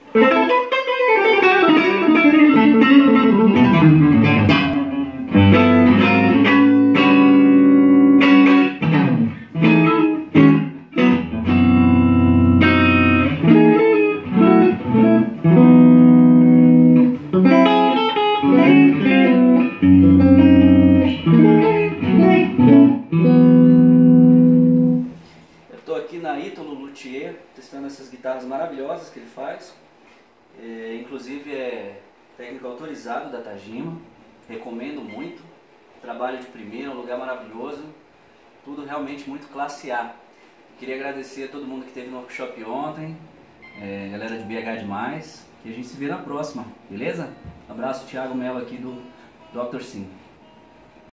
Estou aqui na Ítalo Luthier, testando essas guitarras maravilhosas que ele faz. Inclusive é técnico autorizado da Tajima, recomendo muito. Trabalho de primeira, um lugar maravilhoso, tudo realmente muito classe A. Queria agradecer a todo mundo que esteve no workshop ontem, galera de BH Demais, e a gente se vê na próxima, beleza? Abraço, Thiago Mello aqui do Dr. Sim.